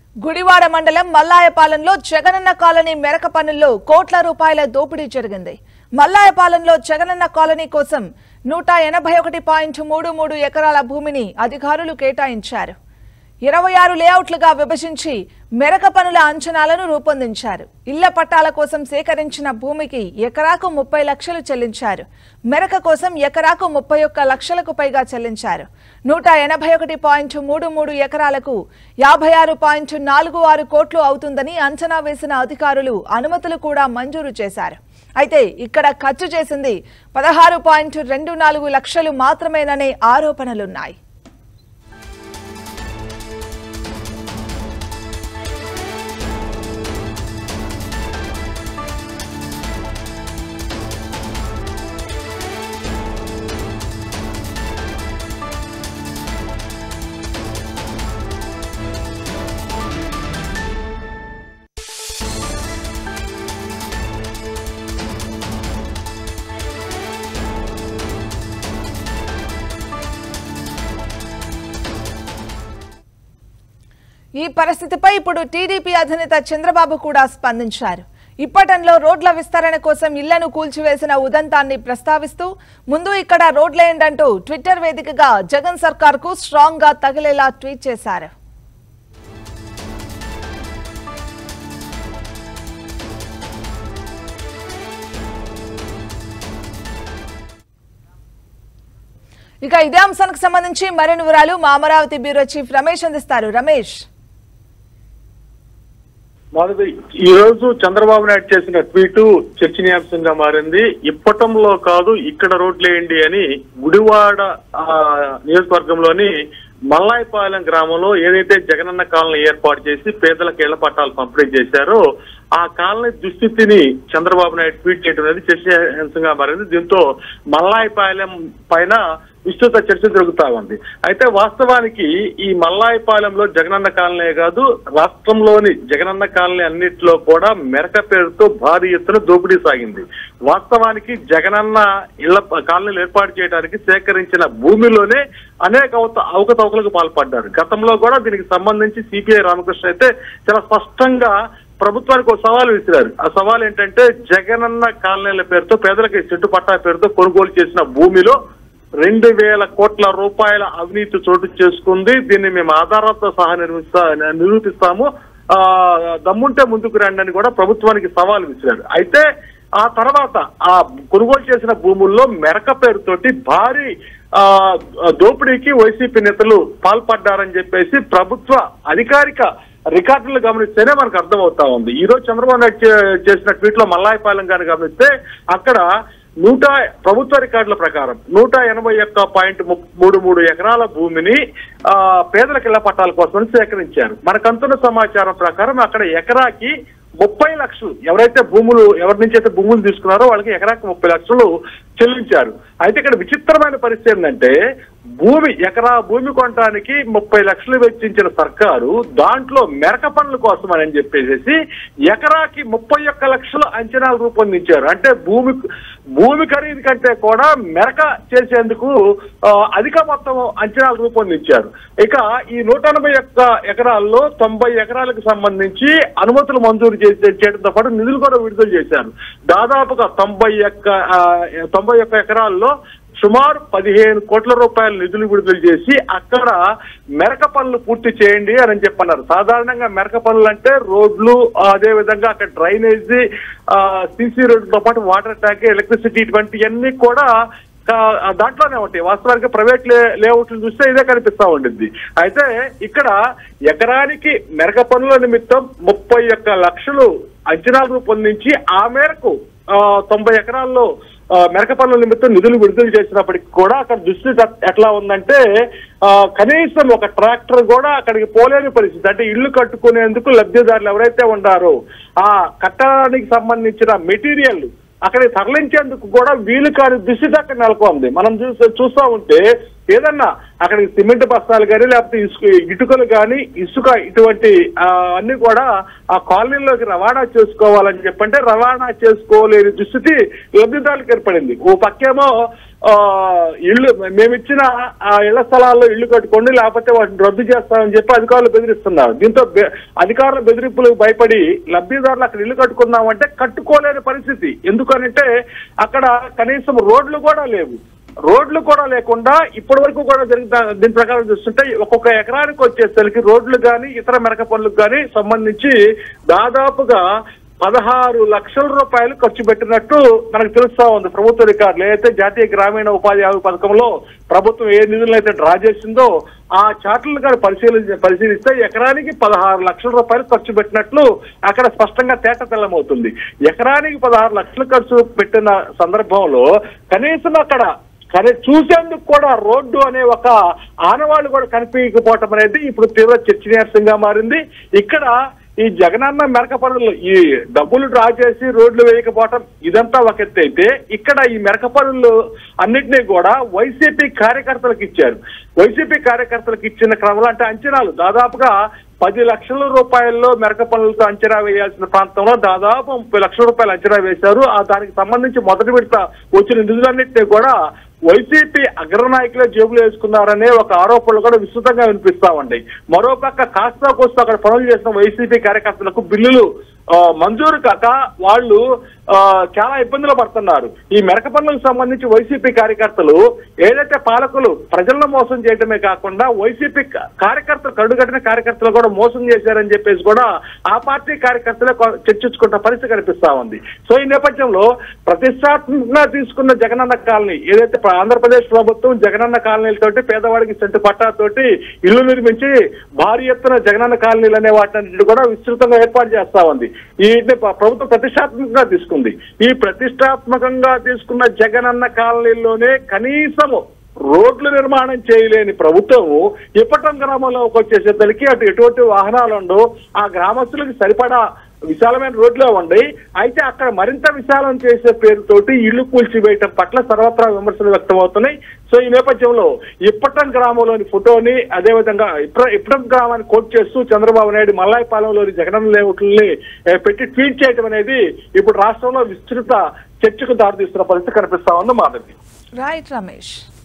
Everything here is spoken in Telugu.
గుడివాడ మండలం మల్లాయపాలెంలో జగనన్న కాలనీ మెరక పనుల్లో కోట్ల రూపాయల దోపిడీ జరిగింది. మల్లాయపాలెంలో జగనన్న కాలనీ కోసం 181.33 ఎకరాల భూమిని అధికారులు కేటాయించారు. 26 లేఅవుట్లుగా విభజించి మెరక పనుల అంచనాలను రూపొందించారు. ఇళ్ల పట్టాల కోసం సేకరించిన భూమికి ఎకరాకు 30 లక్షలు చెల్లించారు. మెరక కోసం ఎకరాకు 31 లక్షలకు పైగా చెల్లించారు. 181.33 ఎకరాలకు 56.46 కోట్లు అవుతుందని అంచనా వేసిన అధికారులు అనుమతులు కూడా మంజూరు చేశారు. అయితే ఇక్కడ ఖర్చు చేసింది 16.24 లక్షలు మాత్రమేననే ఆరోపణలున్నాయి. ఈ పరిస్థితిపై ఇప్పుడు టీడీపీ అధినేత చంద్రబాబు కూడా స్పందించారు. ఇప్పటంలో రోడ్ల విస్తరణ కోసం ఇళ్లను కూల్చివేసిన ఉదంతాన్ని ప్రస్తావిస్తూ ముందు ఇక్కడ రోడ్లేండంటూ ట్విట్టర్ వేదికగా జగన్ సర్కార్కు స్ట్రాంగ్ గా తగిలేలా ట్వీట్ చేశారు. ఇక ఇదే అంశానికి సంబంధించి మరిన్ని వివరాలు మా అమరావతి బ్యూరో చీఫ్ రమేష్ అందిస్తారు. రమేష్, ఈ రోజు చంద్రబాబు నాయుడు చేసిన ట్వీట్ చర్చనీయాంశంగా మారింది. ఇప్పటంలో కాదు ఇక్కడ రోడ్లేయండి అని గుడివాడ నియోజకవర్గంలోని మల్లాయపాలెం గ్రామంలో ఏదైతే జగనన్న కాలనీ ఏర్పాటు చేసి పేదలకు ఇళ్ల పట్టాలు పంపిణీ చేశారో ఆ కాలనీ దుస్థితిని చంద్రబాబు నాయుడు ట్వీట్ చేయడం అనేది చర్చనీయాంశంగా మారింది. దీంతో మల్లాయపాలెం పైన విస్తృత చర్చ జరుగుతా ఉంది. అయితే వాస్తవానికి ఈ మల్లాయపాలెంలో జగనన్న కాలనీ కాదు, రాష్ట్రంలోని జగనన్న కాలనీ అన్నింటిలో కూడా మెరక పేరుతో భారీ ఎత్తున దోపిడీ సాగింది. వాస్తవానికి జగనన్న ఇళ్ల కాలనీలు ఏర్పాటు చేయడానికి సేకరించిన భూమిలోనే అనేక అవకతవకలకు పాల్పడ్డారు. గతంలో కూడా దీనికి సంబంధించి సిపిఐ రామకృష్ణ అయితే చాలా స్పష్టంగా ప్రభుత్వానికి ఒక సవాల్ విసిరారు. ఆ సవాల్ ఏంటంటే జగనన్న కాలనీల పేరుతో పేదలకి చెట్టు పట్టా పేరుతో కొనుగోలు చేసిన భూమిలో 2,000 కోట్ల రూపాయల అవినీతి చోటు చేసుకుంది. దీన్ని మేము ఆధారాలతో సహా నిరూపిస్తాము, దమ్ముంటే ముందుకు రండి అని కూడా ప్రభుత్వానికి సవాల్ విసిరారు. అయితే ఆ తర్వాత ఆ కొనుగోలు చేసిన భూముల్లో మెరక పేరుతోటి భారీ దోపిడీకి వైసీపీ నేతలు పాల్పడ్డారని చెప్పేసి ప్రభుత్వ అధికారిక రికార్డులు గమనిస్తేనే మనకు అర్థమవుతా ఉంది. ఈ రోజు చంద్రబాబు నాయుడు చేసిన ట్వీట్ లో మల్లాయపాలెం గారిని గమనిస్తే అక్కడ ప్రభుత్వ రికార్డుల ప్రకారం 181.33 ఎకరాల భూమిని పేదలకు ఇళ్ల పట్టాల కోసం సేకరించారు. మనకంతున్న సమాచారం ప్రకారం అక్కడ ఎకరాకి 30 లక్షలు ఎవరైతే ఎవరి నుంచి అయితే భూములు తీసుకున్నారో వాళ్ళకి ఎకరాకి 30 లక్షలు చెల్లించారు. అయితే ఇక్కడ విచిత్రమైన పరిస్థితి ఏంటంటే ఎకరా భూమి కొనడానికి 30 లక్షలు వెచ్చించిన సర్కారు దాంట్లో మెరక పనుల కోసం అని చెప్పేసి ఎకరాకి 31 లక్షలు అంచనాలు రూపొందించారు. అంటే భూమి ఖరీదు కంటే కూడా మెరక చేసేందుకు అధిక మొత్తం అంచనాలు రూపొందించారు. ఇక ఈ 181 ఎకరాల్లో 90 ఎకరాలకు సంబంధించి అనుమతులు మంజూరు చేయడంతో పాటు నిధులు కూడా విడుదల చేశారు. దాదాపుగా 91 ఎకరాల్లో సుమారు 15 కోట్ల రూపాయల నిధులు విడుదల చేసి అక్కడ మెరక పనులు పూర్తి చేయండి అని చెప్పన్నారు. సాధారణంగా మెరక పనులు అంటే రోడ్లు, అదే విధంగా అక్కడ డ్రైనేజీ, సిసి రోడ్లతో పాటు వాటర్ ట్యాంక్, ఎలక్ట్రిసిటీ ఇటువంటివన్నీ కూడా దాంట్లోనే ఉంటాయి. వాస్తవానికి ప్రైవేట్ లేఅవుట్లు చూస్తే ఇదే కనిపిస్తా ఉండింది. అయితే ఇక్కడ ఎకరానికి మెరక పనుల నిమిత్తం 31 లక్షలు అంచనాలు రూపొందించి ఆ మేరకు 90 ఎకరాల్లో మెరక పనుల నిమిత్తం నిధులు విడుదల చేసినప్పటికీ కూడా అక్కడ దుస్థితి ఎట్లా ఉందంటే కనీసం ఒక ట్రాక్టర్ కూడా అక్కడికి పోలేని పరిస్థితి. అంటే ఇళ్లు కట్టుకునేందుకు లబ్ధిదారులు ఎవరైతే ఉన్నారో ఆ కట్టడానికి సంబంధించిన మెటీరియల్ అక్కడికి తరలించేందుకు కూడా వీలు కాని దుస్థితి అక్కడ నెలకొంది. మనం చూస్తా ఉంటే ఏదన్నా అక్కడికి సిమెంట్ బస్తాలు కానీ లేకపోతే ఇటుకలు కానీ ఇసుక ఇటువంటి అన్ని కూడా ఆ కాలనీలోకి రవాణా చేసుకోవాలని చెప్పంటే రవాణా చేసుకోలేని దుస్థితి లబ్ధిదారులకు ఏర్పడింది. ఓ పక్కేమో ఇళ్ళు మేమిచ్చిన ఆ ఇళ్ల స్థలాల్లో ఇళ్లు కట్టుకోండి లేకపోతే వాటిని రద్దు చేస్తామని చెప్పి అధికారులు బెదిరిస్తున్నారు. దీంతో అధికారుల బెదిరింపులకు భయపడి లబ్ధిదారులు అక్కడ ఇల్లు కట్టుకున్నామంటే కట్టుకోలేని పరిస్థితి. ఎందుకనంటే అక్కడ కనీసం రోడ్లు కూడా లేవు. రోడ్లు కూడా లేకుండా ఇప్పటి వరకు కూడా దీని ప్రకారం చూస్తుంటే ఒక్కొక్క ఎకరానికి వచ్చేసరికి రోడ్లు కానీ ఇతర మెరక పనులకు కానీ సంబంధించి దాదాపుగా 16 లక్షల రూపాయలు ఖర్చు పెట్టినట్టు మనకు తెలుస్తా ఉంది ప్రభుత్వ రికార్డులు. ఏదైతే జాతీయ గ్రామీణ ఉపాధి హామీ పథకంలో ప్రభుత్వం ఏ నిధులను అయితే డ్రా చేసిందో ఆ చార్టులు కానీ పరిశీలిస్తే ఎకరానికి 16 లక్షల రూపాయలు ఖర్చు పెట్టినట్లు అక్కడ స్పష్టంగా తేటతెల్లమవుతుంది. ఎకరానికి 16 లక్షలు ఖర్చు పెట్టిన సందర్భంలో కనీసం అక్కడ కానీ చూసేందుకు కూడా రోడ్డు అనే ఒక ఆనవాళ్లు కూడా కనిపించకపోవటం అనేది ఇప్పుడు తీవ్ర చర్చనీయాంశంగా మారింది. ఇక్కడ ఈ జగనన్న మెరక పనులు ఈ డబ్బులు డ్రా చేసి రోడ్లు వేయకపోవటం ఇదంతా ఒక ఎత్తు అయితే ఇక్కడ ఈ మెరక పనులు అన్నింటినీ కూడా వైసీపీ కార్యకర్తలకు ఇచ్చారు. వైసీపీ కార్యకర్తలకు ఇచ్చిన క్రమంలో అంటే అంచనాలు దాదాపుగా 10 లక్షల రూపాయల్లో మెరక పనులతో అంచనా వేయాల్సిన ప్రాంతంలో దాదాపు 30 లక్షల రూపాయలు అంచనా వేశారు. దానికి సంబంధించి మొదటి విడత వచ్చిన నిధులన్నింటినీ కూడా వైసీపీ అగ్రనాయకులే జేబులు వేసుకున్నారనే ఒక ఆరోపణలు కూడా విస్తృతంగా వినిపిస్తా ఉన్నాయి. మరోపక్క కాస్తా కోస్తా అక్కడ పనులు చేసిన వైసీపీ కార్యకర్తలకు బిల్లులు మంజూరు కాక వాళ్ళు చాలా ఇబ్బందులు పడుతున్నారు. ఈ మెరక పనులకు సంబంధించి వైసీపీ కార్యకర్తలు ఏదైతే పాలకులు ప్రజలను మోసం చేయడమే కాకుండా వైసీపీ కార్యకర్తలు కడుగట్టిన కార్యకర్తలు కూడా మోసం చేశారని చెప్పేసి కూడా ఆ పార్టీ కార్యకర్తలే చర్చించుకుంటున్న పరిస్థితి కనిపిస్తా ఉంది. సో ఈ నేపథ్యంలో ప్రతిష్టాత్మకంగా తీసుకున్న జగనన్న కాలనీ ఏదైతే ఆంధ్రప్రదేశ్ ప్రభుత్వం జగనన్న కాలనీలతోటి పేదవాడికి సెంటు పట్టాతోటి ఇల్లు నిర్మించి భారీ ఎత్తున జగనన్న కాలనీలు అనే వాటిని కూడా విస్తృతంగా ఏర్పాటు చేస్తా ఉంది. వీటిని ప్రభుత్వం ప్రతిష్టాత్మకంగా తీసుకుంది. ఈ ప్రతిష్టాత్మకంగా తీసుకున్న జగనన్న కాలనీల్లోనే కనీసము రోడ్లు నిర్మాణం చేయలేని ప్రభుత్వము ఇప్పటం గ్రామంలోకి వచ్చేసేసరికి అటు ఎటువంటి వాహనాలు ఉండవు. ఆ గ్రామస్తులకు సరిపడా విశాలమైన రోడ్లే ఉండి అయితే అక్కడ మరింత విశాలం చేసే పేరుతోటి ఇళ్లు కూల్చివేయటం పట్ల సర్వత్రా విమర్శలు వ్యక్తమవుతున్నాయి. సో ఈ నేపథ్యంలో ఇప్పటం గ్రామంలోని ఫోటోని అదేవిధంగా ఇప్పటం గ్రామాన్ని కోట్ చేస్తూ చంద్రబాబు నాయుడు మల్లాయపాలెంలోని జగనన్న లేఅవుట్లని పెట్టి ట్వీట్ చేయడం అనేది ఇప్పుడు రాష్ట్రంలో విస్తృత చర్చకు దారితీస్తున్న పరిస్థితి కనిపిస్తా ఉంది. మాధవి. రైట్ రమేష్.